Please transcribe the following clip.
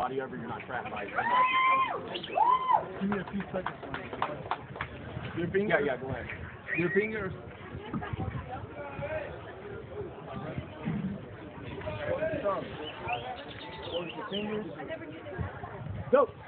body over, you're not trapped by it. Give me a few seconds. Your fingers? Yeah, go ahead. Your fingers. Hold your fingers. Go.